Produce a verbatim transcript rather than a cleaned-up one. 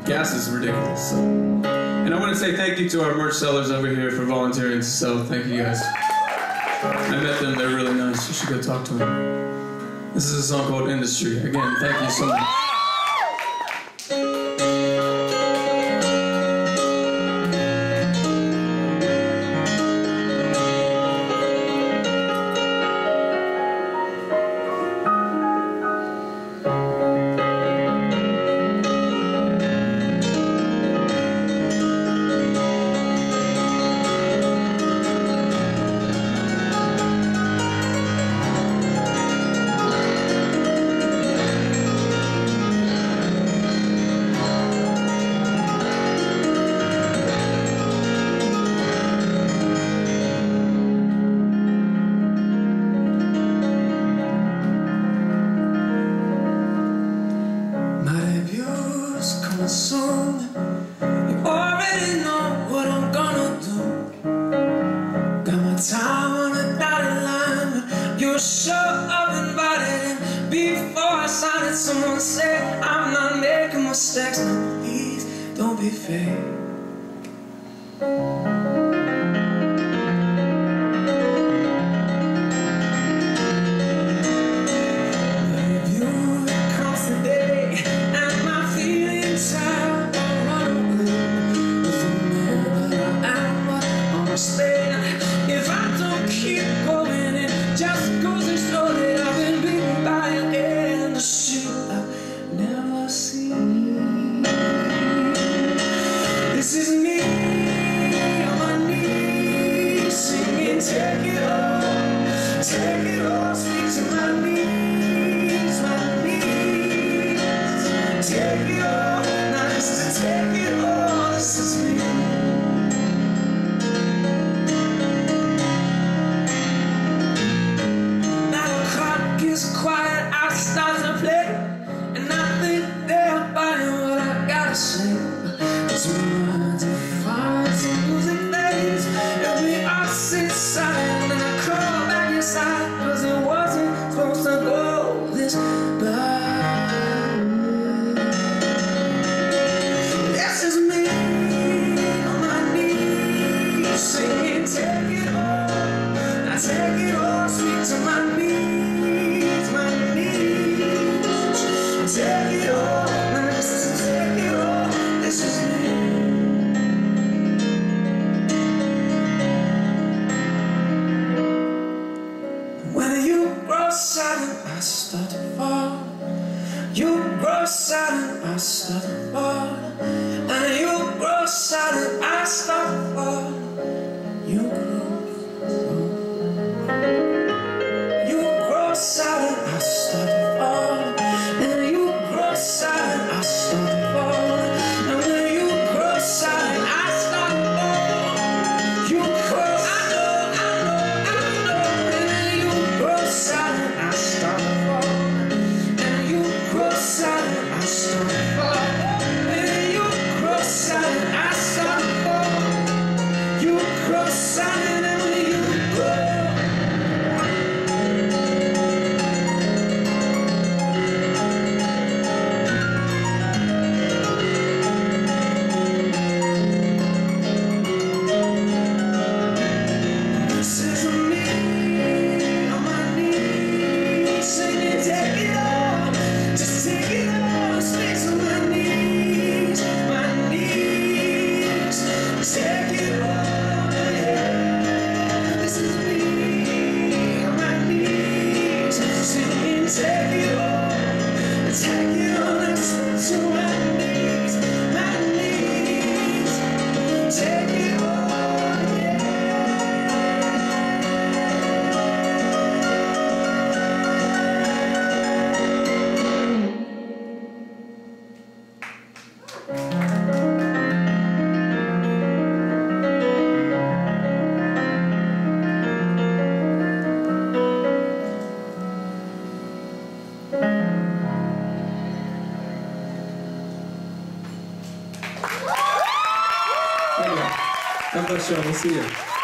gas is ridiculous. So. And I want to say thank you to our merch sellers over here for volunteering to sell. Thank you guys. I met them, they're really nice. You should go talk to them. This is a song called Industry. Again, thank you so much. Soon, you already know what I'm gonna do. Got my time on a dotted line, but you're sure of invited. And before I signed it, someone said I'm not making mistakes. No, please don't be fake. If I don't keep going, it just goes to show that I've been beaten by an industry I've never seen. This is me on my knees, singing, take it all, take it all, speak to my knees, my knees, take it all, nice to take it all, this is me. Quiet, I start to play, and I think they're buying what I gotta say. Too hard to find some music fades, and we all sit silent, and I crawl back inside, cause it wasn't supposed to go this bad. This is me on my knees, singing, take it all, I take it all, speak to my knees. Take it all, take it all, this is me. When you grow silent, I start to fall. You grow silent, I start to fall. And you grow silent, I start to fall. You grow, you grow silent, I start to fall. Silent, I start to fall. And when you grow silent, I start to fall. You grow, I know, I know, I know. And when you grow silent, I start to fall. And you grow silent, I start to fall. And you grow silent, I start to fall. You grow silent, and when you grow. God bless you all. We'll see you.